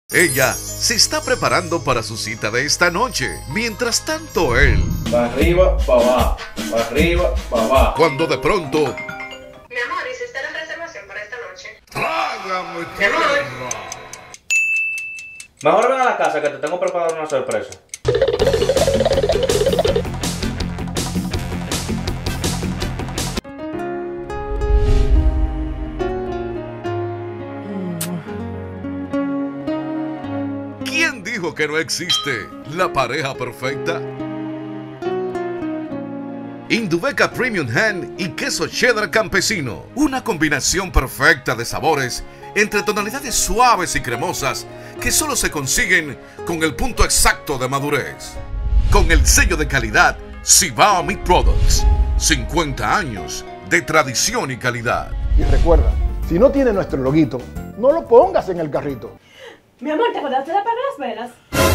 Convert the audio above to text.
Ella se está preparando para su cita de esta noche. Mientras tanto, él... para arriba, para abajo, para arriba, para abajo. Cuando de pronto... Mi amor, ¿hiciste la reservación para esta noche? ¡Trágame Mi amor. tierra! Mejor ven a la casa que te tengo preparada una sorpresa. ¿Quién dijo que no existe la pareja perfecta? Indubeca Premium Ham y queso cheddar campesino. Una combinación perfecta de sabores entre tonalidades suaves y cremosas que solo se consiguen con el punto exacto de madurez. Con el sello de calidad Cibao Meat Products. 50 años de tradición y calidad. Y recuerda, si no tiene nuestro loguito, no lo pongas en el carrito. Mi amor, ¿te acordaste de apagar las velas?